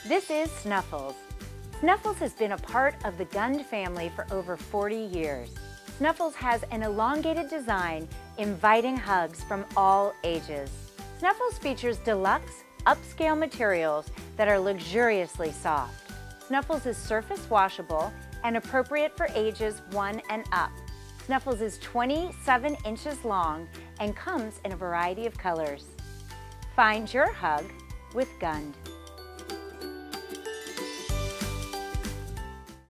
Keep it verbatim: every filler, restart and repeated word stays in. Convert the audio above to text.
This is Snuffles. Snuffles has been a part of the GUND family for over forty years. Snuffles has an elongated design, inviting hugs from all ages. Snuffles features deluxe, upscale materials that are luxuriously soft. Snuffles is surface washable and appropriate for ages one and up. Snuffles is twenty-seven inches long and comes in a variety of colors. Find your hug with GUND.